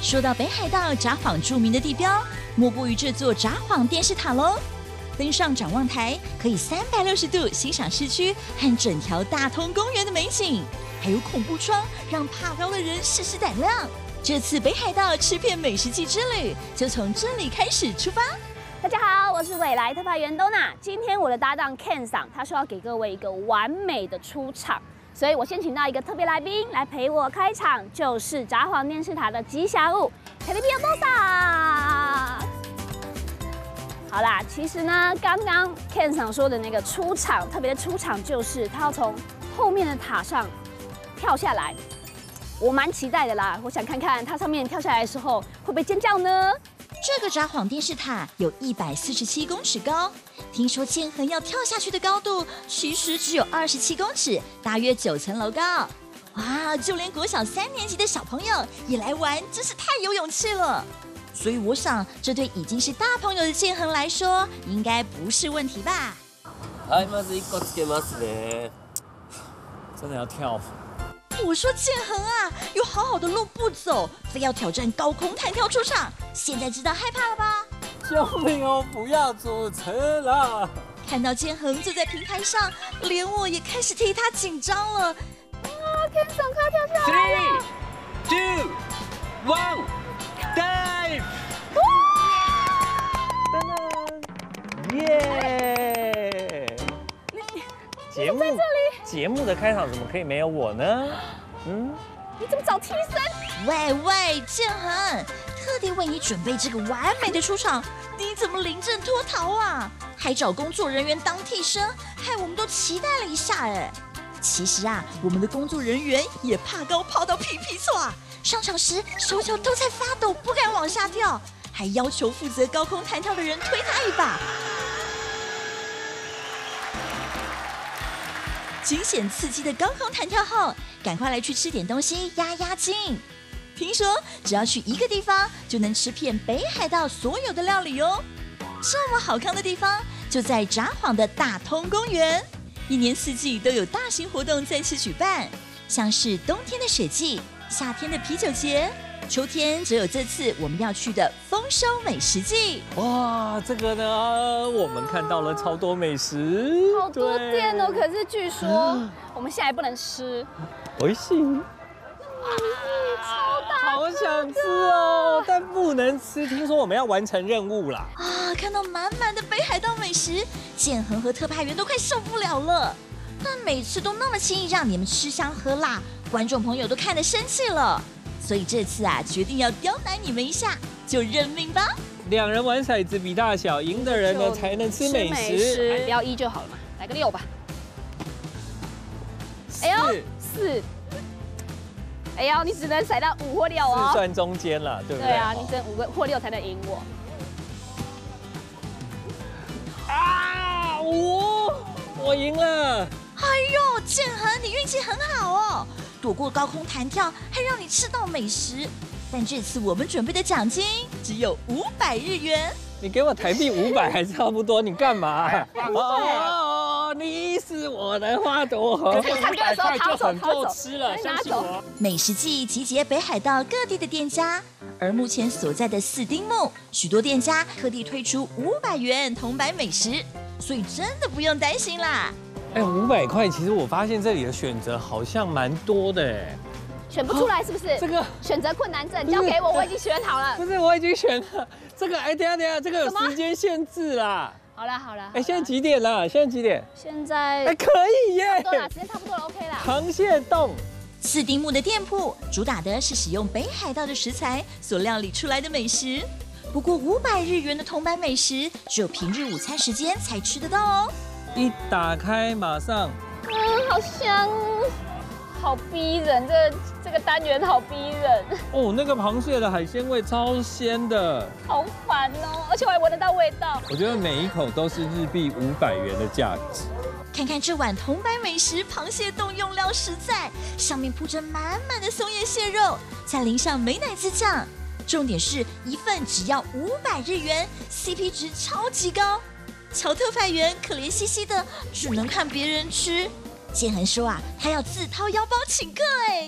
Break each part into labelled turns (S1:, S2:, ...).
S1: 说到北海道札幌著名的地标，莫过于这座札幌电视塔喽。登上展望台，可以360度欣赏市区和整条大通公园的美景，还有恐怖窗，让怕高的人试试胆量。这次北海道吃遍美食季之旅，就从这里开始出发。
S2: 大家好，我是未来特派员 Donna。今天我的搭档 Ken 桑，他说要给各位一个完美的出场，所以我先请到一个特别来宾来陪我开场，就是札幌电视塔的吉祥物 Terebi Otosa。好啦，其实呢，刚刚 Ken 桑说的那个出场，特别的出场就是他要从后面的塔上跳下来，我蛮期待的啦。我想看看他上面跳下来的时候会不会尖叫呢？
S1: 这个札幌电视塔有147公尺高，听说建恒要跳下去的高度其实只有27公尺，大约9层楼高。哇，就连国小3年级的小朋友也来玩，真是太有勇气了。所以我想，这对已经是大朋友的建恒来说，应该不是问题吧？
S3: はい、まず1個つけますね。
S4: 真的要跳？
S1: 我说建恒啊，有好好的路不走，非要挑战高空弹跳出场，现在知道害怕了吧？
S4: 救命哦！不要主持了。
S1: 看到建恒坐在平台上，连我也开始替他紧张了。
S2: 天总快要跳下来了
S3: 3, 2, 1, dive！
S4: 耶！节目的开场怎么可以没有我呢？
S2: 你怎么找替身？
S1: 喂，建恒，特地为你准备这个完美的出场，你怎么临阵脱逃啊？还找工作人员当替身，害我们都期待了一下哎。其实啊，我们的工作人员也怕高，怕到屁屁错啊！上场时手脚都在发抖，不敢往下跳，还要求负责高空弹跳的人推他一把。惊险刺激的高空弹跳后，赶快来去吃点东西压惊。听说只要去一个地方，就能吃遍北海道所有的料理哦。这么好康的地方，就在札幌的大通公园。一年四季都有大型活动在此举办，像是冬天的雪季、夏天的啤酒节，秋天则有这次我们要去的丰收美食季。
S4: 哇，这个呢，我们看到了超多美食，
S2: 好多店哦，可是据说我们现在不能吃。
S4: 微信。
S2: 超大，
S4: 好想吃哦，但不能吃。听说我们要完成任务啦！
S1: 啊，看到满满的北海道美食，建恒和特派员都快受不了了。但每次都那么轻易让你们吃香喝辣，观众朋友都看得生气了。所以这次啊，决定要刁难你们一下，就认命吧。
S4: 2人玩骰子比大小，赢的人呢才能吃美食。
S2: 不要1就好了嘛，来个6吧。哎呦，4。哎呀，你只能踩到5或6哦。
S4: 是算中间了，对不对？
S2: 对啊，你只能5或6才能赢我。
S4: 啊，我赢了！
S1: 哎呦，建恒，你运气很好哦，躲过高空弹跳，还让你吃到美食。但这次我们准备的奖金只有500日元。
S4: 你给我台币500还差不多，你干嘛？哦，你是我的花朵，
S2: 唱歌的时候
S4: 就很够吃了，相信我。
S1: 美食季集结北海道各地的店家，而目前所在的四丁目，许多店家特地推出500元铜板美食，所以真的不用担心啦。
S4: 哎，500块，其实我发现这里的选择好像蛮多的哎。
S2: 选不出来是不是？
S4: 这个
S2: 选择困难症交给我，我已经选好了。
S4: 不是，我已经选了。这个，哎，等一下，这个有时间限制啦。
S2: 好了。
S4: 哎，现在几点了？现在
S2: 哎，
S4: 可以耶。
S2: 差不多了，时间差不多了 ，OK 啦。
S4: 螃蟹冻。
S1: 四丁目的店铺主打的是使用北海道的食材所料理出来的美食，不过500日元的铜板美食只有平日午餐时间才吃得到哦。
S4: 一打开马上，
S2: 好香，好逼人，这个单元好逼人
S4: 哦。那个螃蟹的海鲜味超鲜的，
S2: 好烦哦，而且我还闻得到味道。
S4: 我觉得每一口都是日币500元的价值。
S1: 看看这碗铜板美食螃蟹冻，用料实在，上面铺着满满的松叶蟹肉，再淋上美乃滋酱，重点是一份只要500日元 ，CP 值超级高。乔特派员可怜兮兮的，只能看别人吃。建恒说啊，他要自掏腰包请客哎。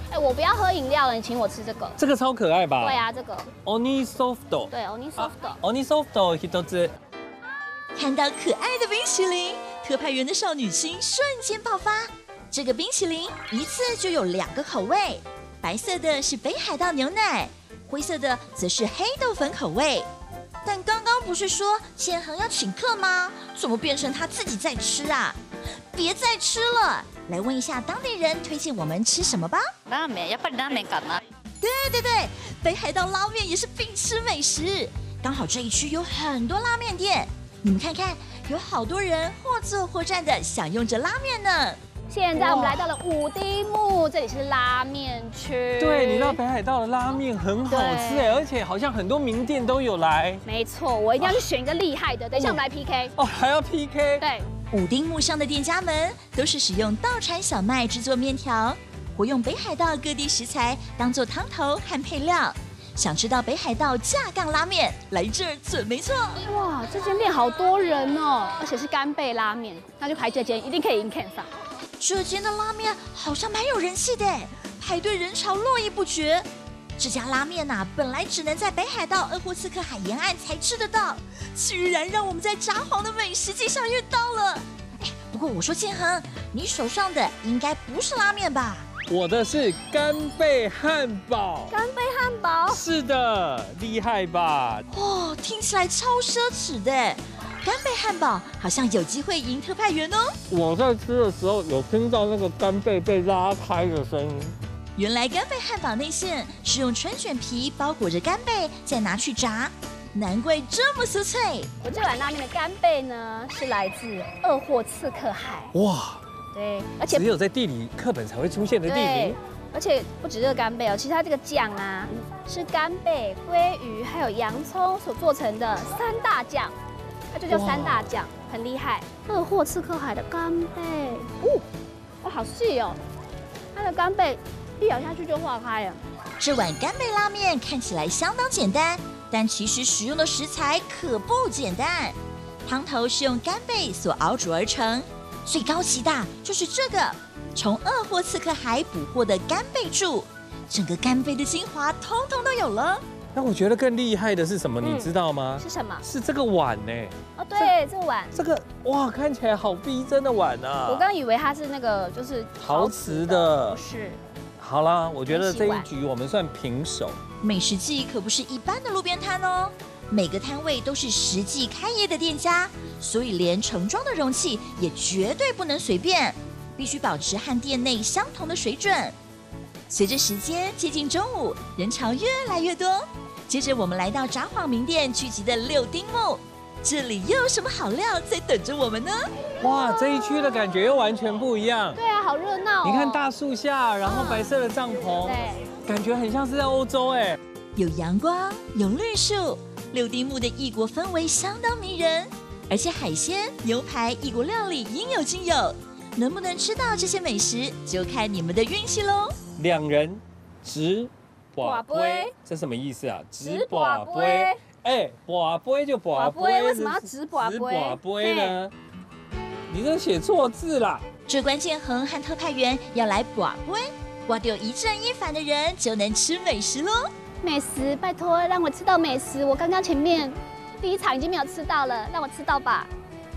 S2: 哎，我不要喝饮料了，你请我吃这个。
S4: 这个超可爱吧？
S2: 对啊，这个。
S4: Oni soft。
S2: 对 ，Oni soft。
S4: Oni soft 一つ。
S1: 看到可爱的冰淇淋，特派员的少女心瞬间爆发。这个冰淇淋一次就有2个口味，白色的是北海道牛奶，灰色的则是黑豆粉口味。但刚刚不是说建恒要请客吗？怎么变成他自己在吃啊？别再吃了，来问一下当地人推荐我们吃什么吧。
S5: ラーメン、やっぱりラーメンかな。
S1: 对，北海道拉面也是必吃美食。刚好这一区有很多拉面店，你们看看，有好多人或坐或站的享用着拉面呢。
S2: 现在我们来到了五丁目，这里是拉面区。
S4: 对，你知道北海道的拉面很好吃哎，而且好像很多名店都有来。
S2: 没错，我一定要去选一个厉害的。等一下我们来 PK。
S4: 哦，还要 PK？
S2: 对。
S1: 五丁目上的店家们都是使用稻产小麦制作面条，活用北海道各地食材当做汤头和配料。想知道北海道架杠拉面，来这儿准没错。
S2: 哇，这间店好多人哦，而且是干贝拉面，那就排这间，一定可以赢 Ken 上。
S1: 这间的拉面好像蛮有人气的，排队人潮络绎不绝。这家拉面呐，本来只能在北海道鄂霍次克海沿岸才吃得到，居然让我们在札幌的美食街上遇到了。哎，不过我说建恒，你手上的应该不是拉面吧？
S4: 我的是干贝汉堡。
S2: 干贝汉堡？
S4: 是的，厉害吧？
S1: 哦，听起来超奢侈的。干贝汉堡好像有机会赢特派员哦。
S4: 我在吃的时候有听到那个干贝被拉开的声音。
S1: 原来干贝汉堡内馅是用春卷皮包裹着干贝，再拿去炸，难怪这么酥脆。
S2: 我这碗拉面的干贝呢，是来自鄂霍次克海。
S4: 哇！
S2: 对，而且
S4: 只有在地理课本才会出现的地名。
S2: 而且不止这个干贝哦，其他这个酱啊，是干贝、鲑鱼还有洋葱所做成的3大酱，它就叫3大酱，很厉害。鄂霍次克海的干贝，哇，好细哦，它的干贝一咬下去就化开了。
S1: 这碗干贝拉面看起来相当简单，但其实使用的食材可不简单。汤头是用干贝所熬煮而成，最高级的就是这个从鄂霍次克海捕获的干贝柱，整个干贝的精华通通都有了。
S4: 那我觉得更厉害的是什么，你知道吗？
S2: 是什么？
S4: 是这个碗呢。
S2: 哦，对，这个碗。
S4: 这个哇，看起来好逼真的碗啊！
S2: 我刚以为它是那个就是
S4: 陶瓷的，
S2: 不是。
S4: 好啦，我觉得这一局我们算平手。
S1: 美食季可不是一般的路边摊哦，每个摊位都是实际开业的店家，所以连盛装的容器也绝对不能随便，必须保持和店内相同的水准。随着时间接近中午，人潮越来越多。接着我们来到札幌名店聚集的六丁目，这里又有什么好料在等着我们呢？
S4: 哇，这一区的感觉又完全不一样。
S2: 对啊，好热闹哦！
S4: 你看大树下，然后白色的帐篷，
S2: 对，
S4: 感觉很像是在欧洲哎。
S1: 有阳光，有绿树，六丁目的异国氛围相当迷人，而且海鲜、牛排、异国料理应有尽有。能不能吃到这些美食，就看你们的运气喽。
S4: 2人直
S2: 跋杯，
S4: 这什么意思啊？
S2: 直跋杯。
S4: 哎，跋杯就跋杯，
S2: 为什么要直跋杯？
S4: 直跋杯呢？你这写错字啦！
S1: 这关建恒和特派员要来跋杯，挖掉一正一反的人就能吃美食喽。
S2: 美食，拜托让我吃到美食！我刚刚前面第一场已经没有吃到了，让我吃到吧！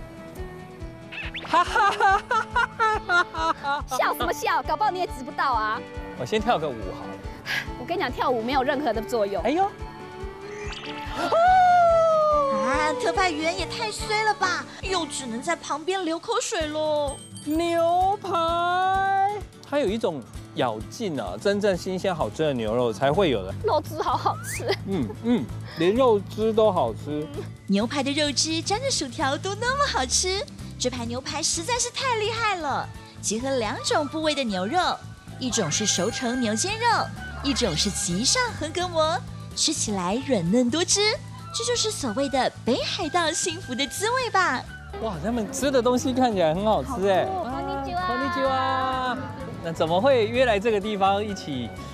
S4: 哈哈哈哈哈！
S2: 笑什么笑？搞不好你也值不到啊！
S4: 我先跳个舞好了。
S2: 我跟你讲，跳舞没有任何的作用。
S4: 哎呦！
S1: 啊，特派员也太衰了吧，又只能在旁边流口水喽。
S4: 牛排，它有一种咬劲啊，真正新鲜好吃的牛肉才会有的。
S2: 肉汁好好吃。
S4: 连肉汁都好吃。
S1: 牛排的肉汁沾着薯条都那么好吃，这排牛排实在是太厉害了。结合2种部位的牛肉，一种是熟成牛肩肉，一种是极上横膈膜，吃起来软嫩多汁，这就是所谓的北海道幸福的滋味吧。
S4: 哇，他们吃的东西看起来很好吃哎。
S2: こんにちは。
S4: こんにちは。那怎么会约来这个地方一起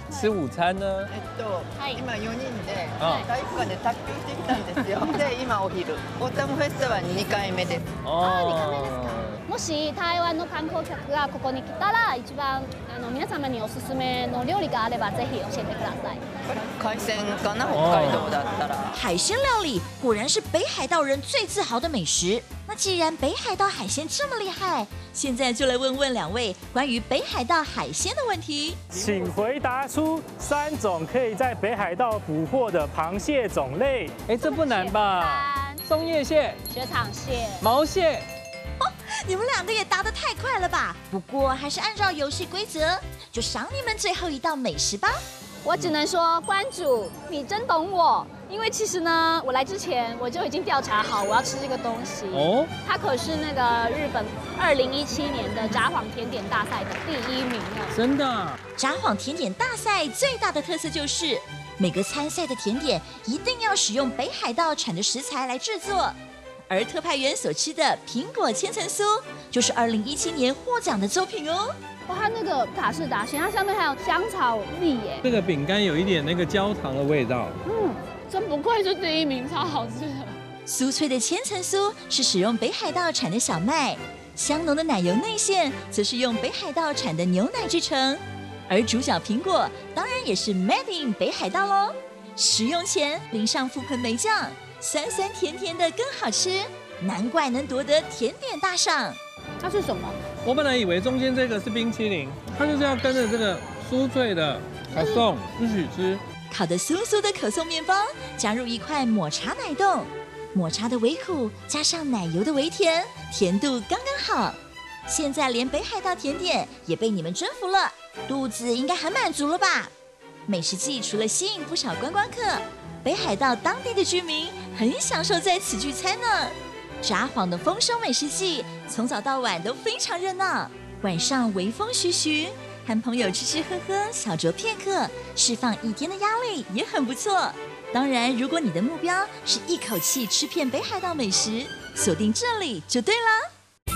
S4: 吃午餐呢？
S6: 今4人で
S4: あ
S6: 体育館で卓球してきたんですよ。で今お昼。オータムフェスティバル2回目です。
S2: もし台湾の観光客がここに来たら一番皆様におすすめの料理があればぜひ教えてください。
S6: 海鮮かな北海道だったら。
S1: 海鲜料理果然是北海道人最自豪的美食。那既然北海道海鲜这么厉害，现在就来问问2位关于北海道海鲜的问题。
S7: 请回答出3种可以在北海道捕获的螃蟹种类。
S4: 哎，这不难吧？松叶蟹、
S2: 雪场蟹、
S4: 毛蟹。
S1: 你们2个也答得太快了吧？不过还是按照游戏规则，就赏你们最后一道美食吧。
S2: 我只能说，关主你真懂我，因为其实呢，我来之前我就已经调查好我要吃这个东西。哦，它可是那个日本2017年的札幌甜点大赛的第1名哦。
S4: 真的？
S1: 札幌甜点大赛最大的特色就是每个参赛的甜点一定要使用北海道产的食材来制作。而特派员所吃的苹果千层酥，就是2017年获奖的作品哦。
S2: 哇，它那个塔式达鲜，它上面还有香草粒耶。
S4: 这个饼干有一点那个焦糖的味道。
S2: 真不愧是第1名，超好吃的。
S1: 酥脆的千层酥是使用北海道产的小麦，香浓的奶油内馅则是用北海道产的牛奶制成，而主角苹果当然也是 Made in 北海道喽。食用前淋上覆盆梅酱。酸酸甜甜的更好吃，难怪能夺得甜点大赏。
S2: 它是什么？
S4: 我本来以为中间这个是冰淇淋，它就是要跟着这个酥脆的可颂一起吃。
S1: 烤得酥酥的可颂面包，加入1块抹茶奶冻，抹茶的微苦加上奶油的微甜，甜度刚刚好。现在连北海道甜点也被你们征服了，肚子应该很满足了吧？美食季除了吸引不少观光客，北海道当地的居民很享受在此聚餐呢。札幌的丰收美食季从早到晚都非常热闹，晚上微风徐徐，和朋友吃吃喝喝，小酌片刻，释放一天的压力也很不错。当然，如果你的目标是一口气吃遍北海道美食，锁定这里就对了。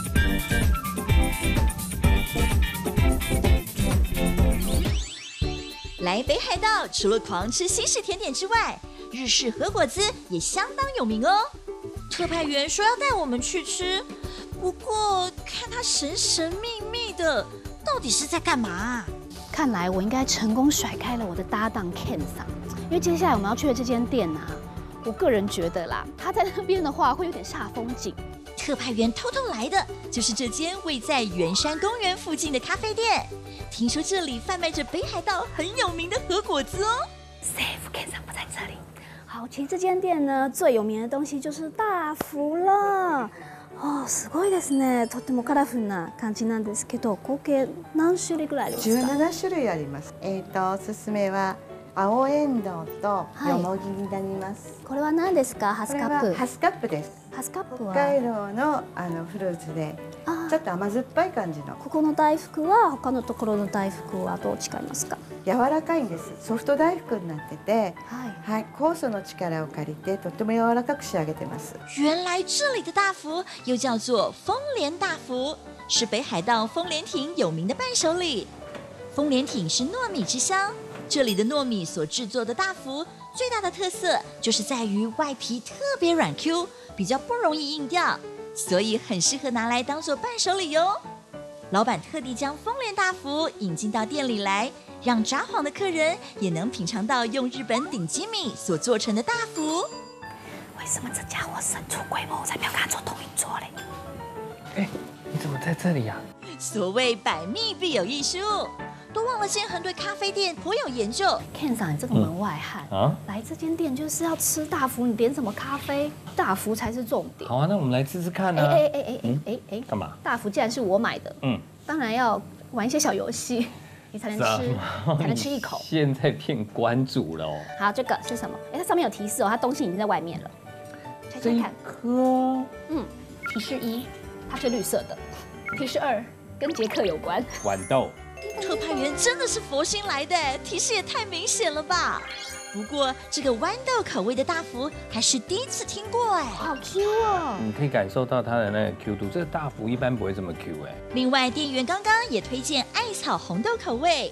S1: 来北海道除了狂吃西式甜点之外，日式和果子也相当有名哦。特派员说要带我们去吃，不过看他神神秘秘的，到底是在干嘛？
S2: 看来我应该成功甩开了我的搭档 Ken 桑，因为接下来我们要去的这间店啊，我个人觉得啦，他在那边的话会有点煞风景。
S1: 特派员偷偷来的就是这间位在圆山公园附近的咖啡店，听说这里贩卖着北海道很有名的和果子哦。
S2: Safe Ken 桑不在这里。好，其实这間店呢最有名的東西就是大福了。すごいですね。とってもカラフルな感じなんですけど、合計何種類ぐらいありますか
S8: ？17種類あります。おすすめは青エンドウとよもぎになります。
S2: これは何ですか？ハスカップ。
S8: ハスカップです。
S2: ハスカップは
S8: 北海道のフルーツでちょっと甘酸っぱい感じの。
S2: ここの大福は他のところの大福はどう違いますか？
S8: 柔らかいんです。ソフト大福になってて、はい、酵素の力を借りてとっても柔らかく仕上げてます。
S1: 原来这里的大福又叫做丰莲大福，是北海道丰莲町有名的伴手礼。丰莲町是糯米之乡，这里的糯米所制作的大福最大的特色就是在于外皮特别软 Q， 比较不容易硬掉，所以很适合拿来当做伴手礼哟。老板特地将丰莲大福引进到店里来，让札幌的客人也能品尝到用日本顶级米所做成的大福。
S2: 为什么这家伙神出鬼没，我才不要跟他做同一桌嘞？
S4: 哎，你怎么在这里呀？
S1: 所谓百密必有一疏，都忘了建恒对咖啡店颇有研究。
S2: Ken 桑，你这个门外汉啊，来这间店就是要吃大福，你点什么咖啡？大福才是重点。
S4: 好啊，那我们来吃吃看啊。干嘛？
S2: 大福既然是我买的，当然要玩一些小游戏，你才能吃，才能吃一口。
S4: 现在骗关主了哦。
S2: 好，这个是什么？哎，它上面有提示哦，它东西已经在外面了。猜猜看。
S4: 颗。
S2: 提示1，它是绿色的。提示2，跟捷克有关。
S4: 豌豆。
S1: 特派员真的是佛心来的，提示也太明显了吧！不过这个豌豆口味的大福还是第一次听过哎，
S2: 好 Q 哦！
S4: 你可以感受到它的那个 Q 度，这个大福一般不会这么 Q 哎。
S1: 另外，店员刚刚也推荐艾草红豆口味，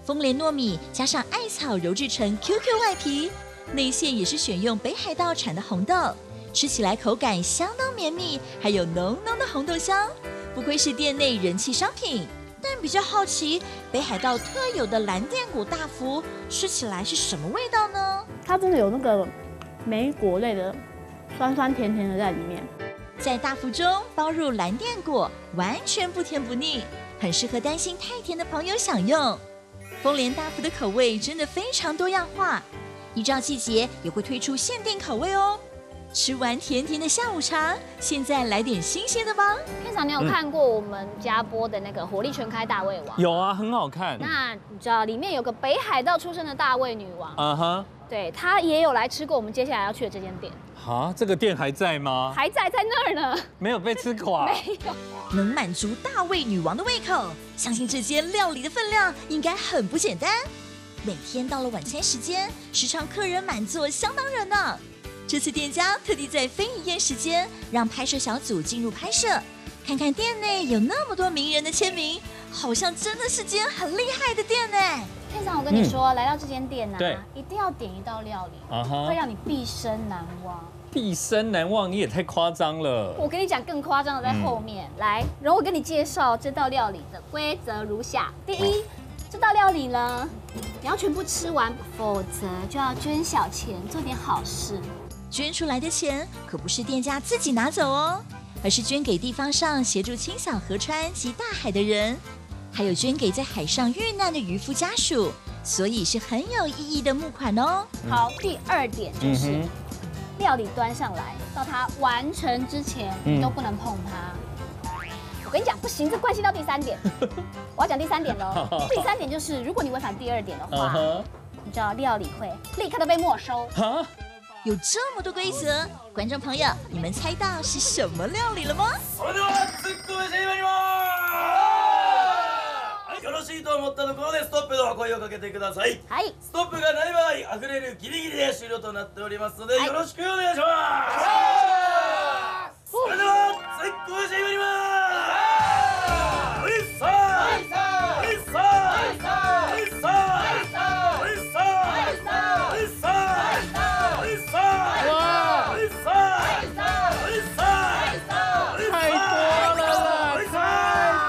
S1: 丰莲糯米加上艾草揉制成 QQ 外皮，内馅也是选用北海道产的红豆，吃起来口感相当绵密，还有浓浓的红豆香，不愧是店内人气商品。但比较好奇，北海道特有的蓝靛果大福吃起来是什么味道呢？
S2: 它真的有那个莓果类的酸酸甜甜的在里面，
S1: 在大福中包入蓝靛果，完全不甜不腻，很适合担心太甜的朋友享用。丰莲大福的口味真的非常多样化，依照季节也会推出限定口味哦。吃完甜甜的下午茶，现在来点新鲜的吧。
S2: 片场，你有看过我们家播的那个火力全开大胃王？
S4: 有啊，很好看。
S2: 那你知道里面有个北海道出生的大胃女王？
S4: 啊哈，
S2: 对，她也有来吃过我们接下来要去的这间店。
S4: 啊，这个店还在吗？
S2: 还在那儿呢，
S4: 没有被吃垮。
S2: 没有。
S1: 能满足大胃女王的胃口，相信这间料理的分量应该很不简单。每天到了晚餐时间，时常客人满座，相当热闹。这次店家特地在非营业时间，让拍摄小组进入拍摄，看看店内有那么多名人的签名，好像真的是间很厉害的店呢。
S2: 片场，我跟你说，来到这间店
S4: 对，
S2: 一定要点一道料理，
S4: 啊哈，
S2: 会让你毕生难忘。
S4: 毕生难忘，你也太夸张了。
S2: 我跟你讲，更夸张的在后面。来，然后我跟你介绍这道料理的规则如下：第一，这道料理呢，你要全部吃完，否则就要捐小钱，做点好事。
S1: 捐出来的钱可不是店家自己拿走哦，而是捐给地方上协助清扫河川及大海的人，还有捐给在海上遇难的渔夫家属，所以是很有意义的募款哦。
S2: 好，第二点就是。料理端上来，到它完成之前，你都不能碰它。我跟你讲，不行，这关系到第三点。我要讲第三点喽。第三点就是，如果你违反第二点的话，你知道料理会立刻的被没收。
S1: 有这么多规则，观众朋友，你们猜到是什么料理了吗？
S9: よろしいと思ったところでストップの声をかけてください。
S2: はい。
S9: ストップがない場合、溢れるギリギリで終了となっておりますので、よろしくお願いします。それでは、絶好始まります。おいっさー。おいっさー。おいっさー。おいっさー。おいっさー。おいっさー。おいっさー。おいっさー。
S4: 哇，
S9: おいっさー。おいっさー。
S4: 太多了啦，太多了。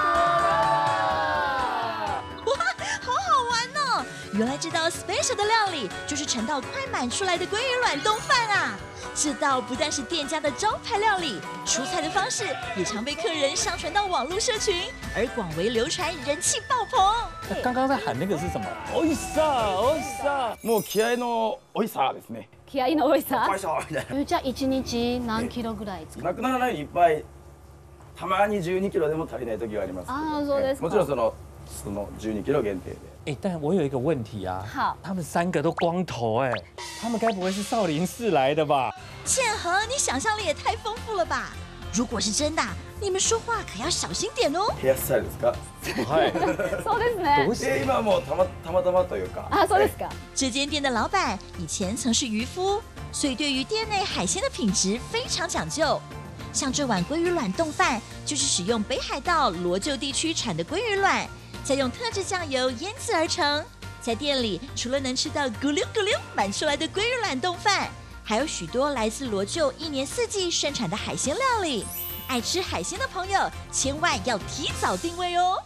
S1: 原来这道 special 的料理就是盛到快满出来的鲑鱼卵冻饭啊！这道不但是店家的招牌料理，出菜的方式也常被客人上传到网络社群，而广为流传，人气爆棚。
S4: 刚刚在喊那个是什么？おいしさ、おいしさ。
S9: もう気合のおいさですね。
S2: 気合の多さ。
S9: おいしさみたいな。
S2: じゃあ1日何キロぐらい作る？
S9: なくならないようにいっぱい。たまに12キロでも足りない時があります。
S2: ああ、そうですか。
S9: もちろんその12キロ限定で。
S4: 但我有一个问题啊，
S2: 好，
S4: 他们3个都光头哎，他们该不会是少林寺来的吧？
S1: 建和，你想象力也太丰富了吧！如果是真的，你们说话可要小心点哦。
S9: ヘアスタイルですか？
S4: はい。
S2: そうですね。
S9: 今はもうたまたまというか。
S2: あ、そうですか。
S1: 这间店的老板以前曾是渔夫，所以对于店内海鲜的品质非常讲究。像这碗鲑鱼卵冻饭，就是使用北海道罗臼地区产的鲑鱼卵。再用特制酱油腌制而成。在店里，除了能吃到咕溜咕溜满出来的鲑鱼卵冻饭，还有许多来自罗臼一年四季盛产的海鲜料理。爱吃海鲜的朋友，千万要提早定位哦。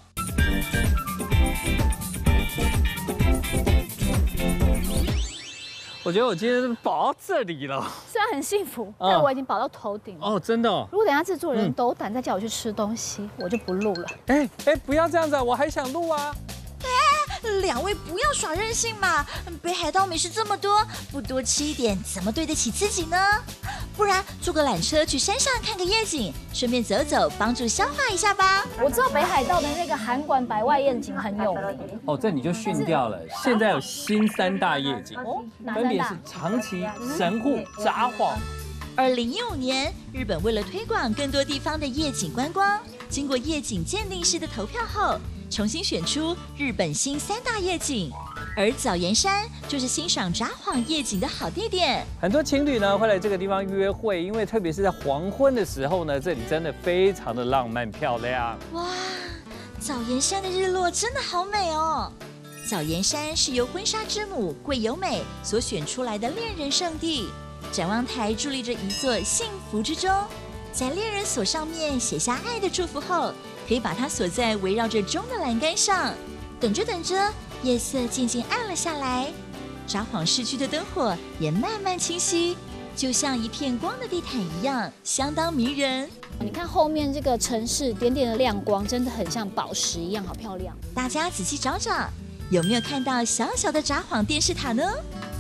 S4: 我觉得我今天饱到这里了，
S2: 虽然很幸福，但我已经饱到头顶了。
S4: 哦，真的哦。
S2: 如果等下制作人斗胆再叫我去吃东西，我就不录了。
S4: 不要这样子，我还想录啊。
S1: 两位不要耍任性嘛！北海道美食这么多，不多吃一点，怎么对得起自己呢？不然坐个缆车去山上看个夜景，顺便走走，帮助消化一下吧。
S2: 我知道北海道的那个函馆百外夜景很有名。
S4: 哦，这你就逊掉了。现在有新3大夜景，分别是长崎、神户、札幌。
S1: 2015年，日本为了推广更多地方的夜景观光，经过夜景鉴定师的投票后，重新选出日本新3大夜景，而早岩山就是欣赏札幌夜景的好地点。
S4: 很多情侣呢会来这个地方约会，因为特别是在黄昏的时候呢，这里真的非常的浪漫漂亮。
S1: 哇，早岩山的日落真的好美哦！ 藻岩山是由婚纱之母桂由美所选出来的恋人圣地。展望台伫立着一座幸福之钟，在恋人锁上面写下爱的祝福后，可以把它锁在围绕着钟的栏杆上。等着等着，夜色渐渐暗了下来，札幌市区的灯火也慢慢清晰，就像一片光的地毯一样，相当迷人。
S2: 你看后面这个城市点点的亮光，真的很像宝石一样，好漂亮。
S1: 大家仔细找找，有没有看到小小的札幌电视塔呢？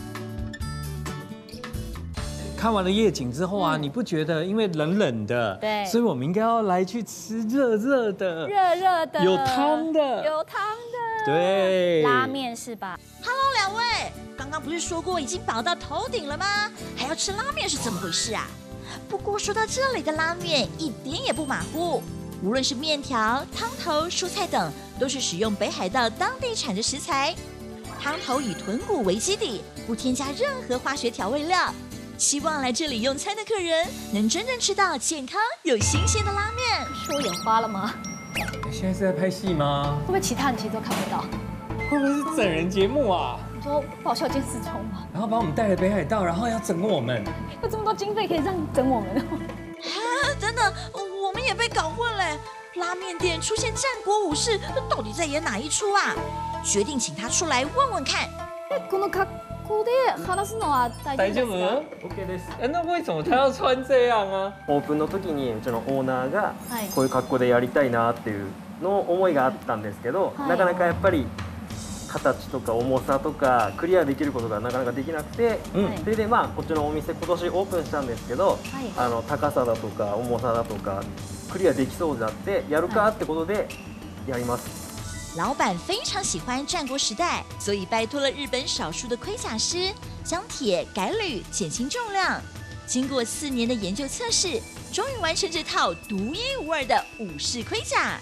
S4: 看完了夜景之后啊，你不觉得因为冷冷的，
S2: 对，
S4: 所以我们应该要来去吃热热的、有汤的、对，
S2: 拉面是吧
S1: ？Hello， 两位，刚刚不是说过已经饱到头顶了吗？还要吃拉面是怎么回事啊？不过说到这里的拉面一点也不马虎，无论是面条、汤头、蔬菜等，都是使用北海道当地产的食材。汤头以豚骨为基底，不添加任何化学调味料。希望来这里用餐的客人能真正吃到健康又新鲜的拉面。
S2: 是我眼花了吗？
S4: 现在是在拍戏吗？
S2: 会不会其他人其实都看不到？
S4: 会不会是整人节目啊？
S2: 你说爆笑见四冲吗？
S4: 然后把我们带来北海道，然后要整我们。
S2: 有这么多经费可以让你整我们？
S1: 等等，我们也被搞混了。拉面店出现战国武士，到底在演哪一出啊？决定请他出来问问看。
S2: この格好で話すのは大丈夫ですか？
S4: OK です。那为什么他要穿这样啊？
S10: オープンの時にうちのオーナーがこういう格好でやりたいなっていうの思いがあったんですけど、なかなかやっぱり形とか重さとかクリアできることがなかなかできなくて、それでまあこっちのお店今年オープンしたんですけど、高さだとか重さだとかクリアできそうだってやるかってことでやります。
S1: 老板非常喜欢战国时代，所以拜托了日本少数的盔甲师，将铁改铝，减轻重量。经过4年的研究测试，终于完成这套独一无二的武士盔甲。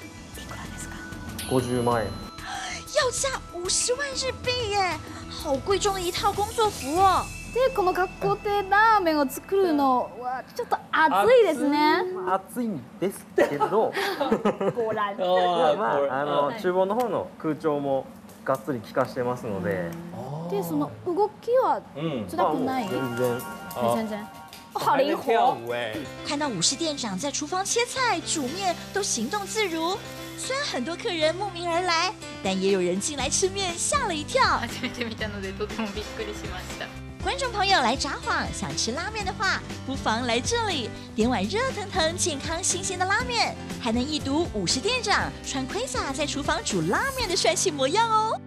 S10: 50万円。
S1: 要价50万日币耶，好贵重的一套工作服哦。
S2: でこの格好でラーメンを作るのはちょっと暑いですね。
S10: 暑いんですけど、
S2: 果然。
S10: まあ厨房の方の空調もがっつり効かしてますので。
S2: でその動きは辛くない？全然。好灵活！
S1: 看到武士店长在厨房切菜、煮面都行动自如。虽然很多客人慕名而来，但也有人进来吃面吓了一跳。
S5: 初めて見たのでとてもびっくりしました。
S1: 观众朋友来札幌想吃拉面的话，不妨来这里点碗热腾腾、健康新鲜的拉面，还能一睹武士店长穿盔甲在厨房煮拉面的帅气模样哦。